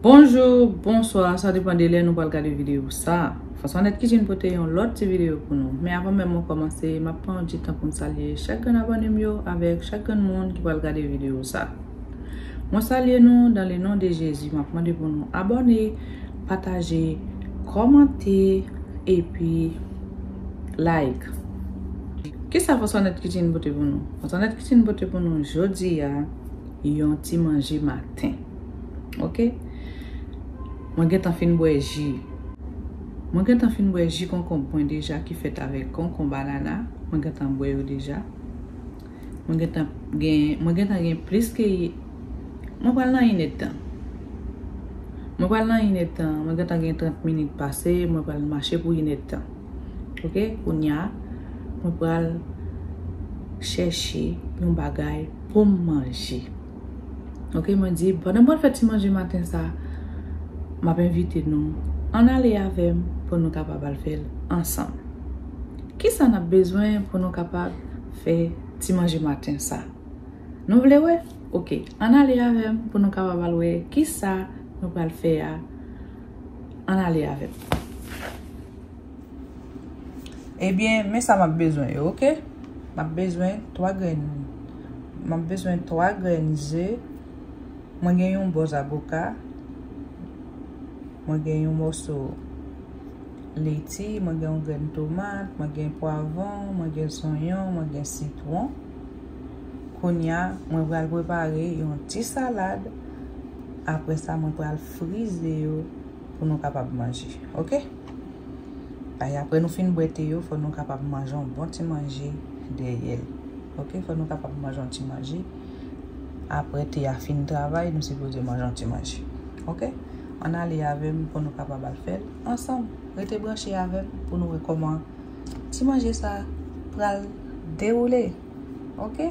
Bonjour, bonsoir, ça dépend de l'heure nous allons regarder vidéo ça. Façon net kitchen pour te yon l'autre vidéo pour nous. Mais avant même de commencer, je prends du temps pour me saluer chacun abonné avec chacun monde qui va regarder vidéo ça. Moi salue nous dans le nom de Jésus. Je demande pour nous abonner, partager, commenter et puis like. Qu'est-ce que façon net kitchen pour nous? Façon net kitchen pour nous aujourd'hui yon ti manger matin. OK? Moi j'ai en fin boire jus. Moi j'ai en fin boire jus concombre déjà qui fait avec concombre banana. Moi j'ai en boire déjà. Moi j'ai en plus que moi pas là une temps. Moi pas là une temps. Moi j'ai en 30 minutes passé, moi pas marcher pour une temps. OK? Kounya moi pas chercher un bagage pour manger. OK, moi dit pendant moi fait manger matin ça m'a invité nous en aller avec pour nous capable faire ensemble. Qui ça a besoin pour nous capable faire petit manger matin ça? Nous voulons ouais? OK, en aller avec pour nous capable ouais qui ça nous va le faire en aller avec. Eh bien, mais ça m'a besoin, OK? M'a besoin 3 graines. M'a besoin 3 graines d'œufs. Moi j'ai un bon avocat. Moi j'ai un morceau laitier, moi j'ai un grain de tomate, moi j'ai un poivron, moi j'ai oignon, moi j'ai citron. Konya, moi vais préparer une petite salade. Après ça, moi vais friser pour nous capable manger. OK? Et après nous fin boiter yo, faut nous capable manger un bon petit manger derrière. OK? Faut nous capable manger un petit manger. Après tu as fini travail, nous supposons manger un petit manger. OK? On aller avec pour nous capable de faire ensemble. Restez branchés avec pour nous voir comment petit manger ça pour dérouler. OK?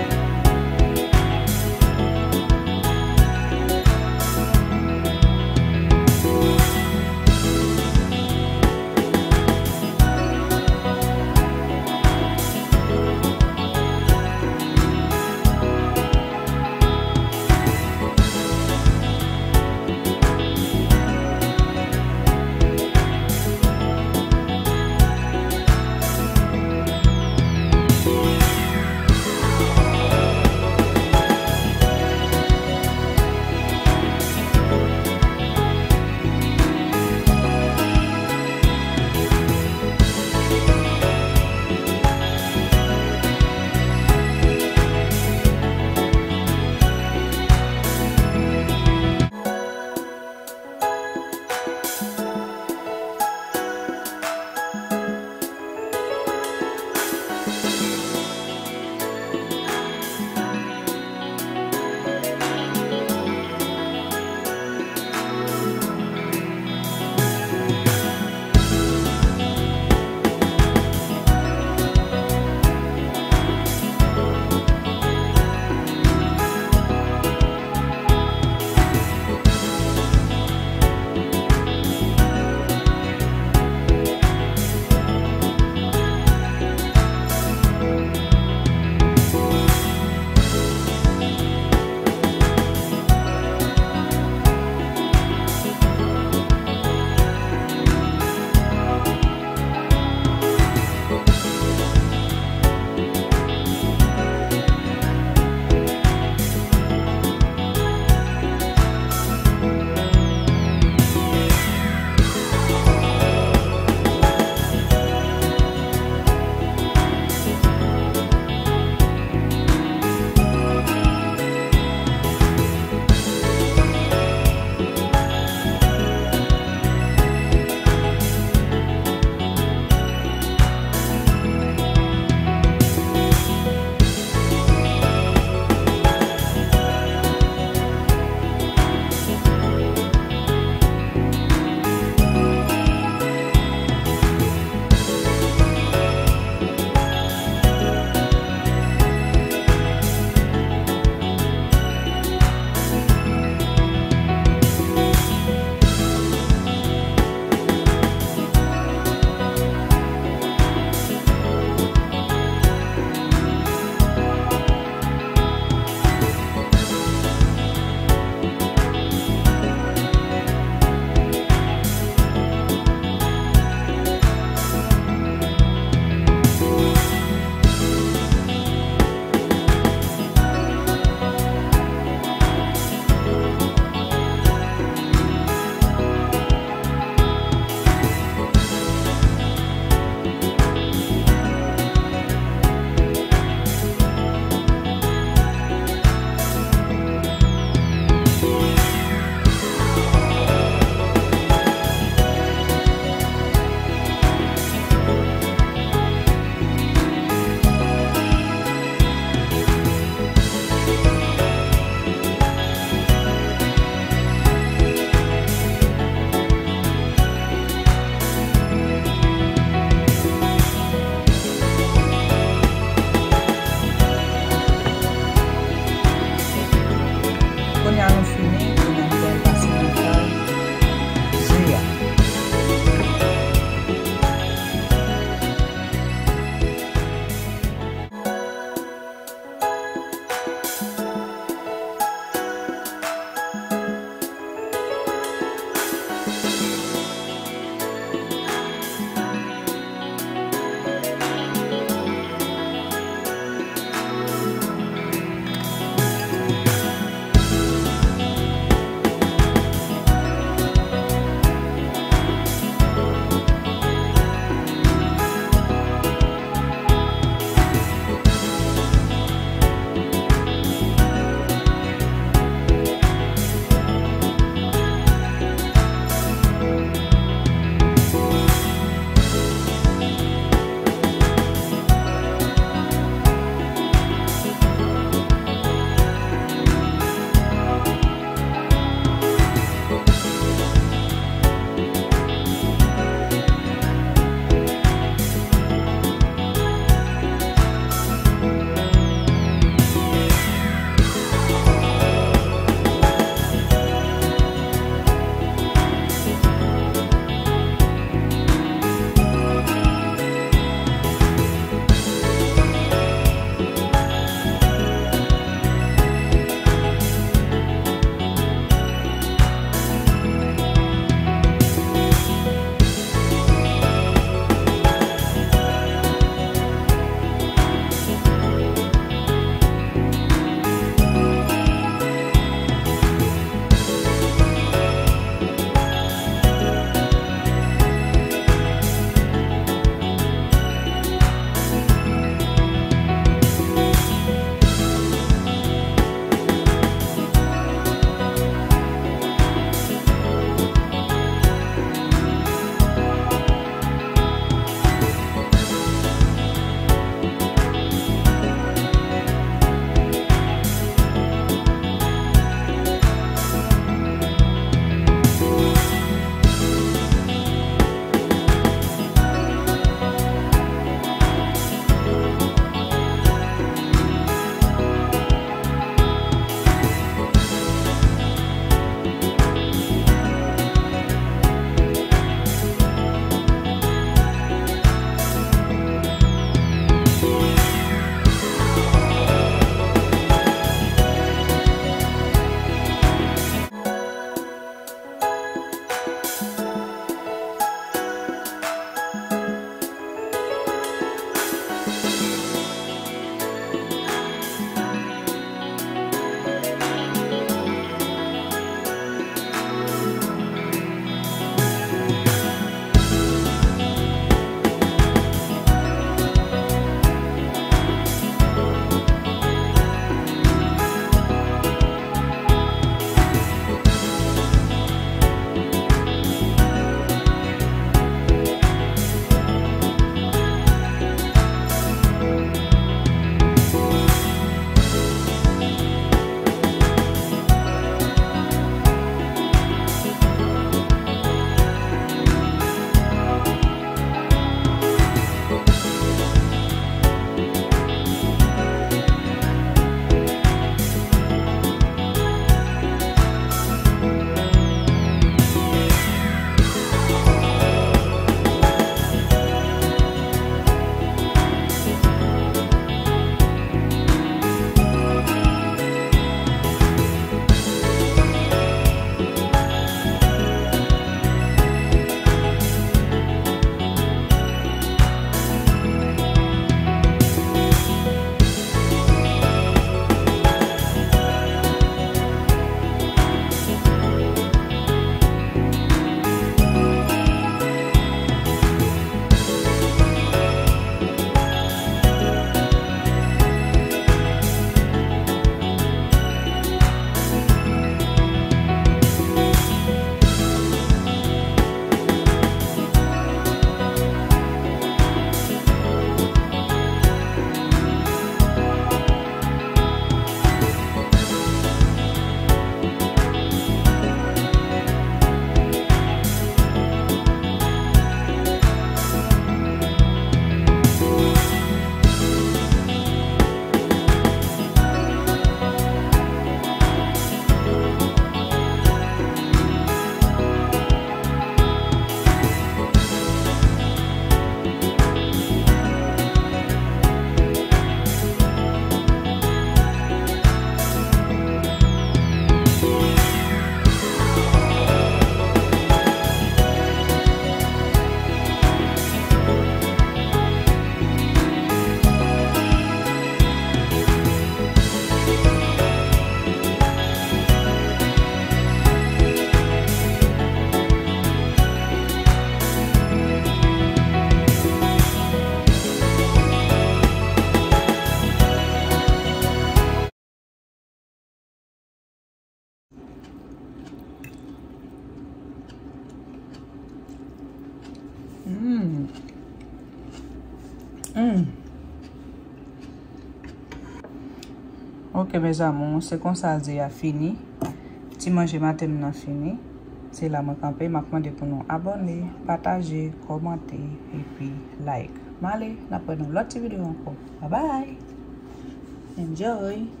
Ok mes amours, c'est comme ça a fini. Si manger matin n'a fini, c'est là moi campé m'a demandé pour nous abonner, partager, commenter et puis like. Allez, n'a pas l'autre vidéo encore. Bye bye. Enjoy.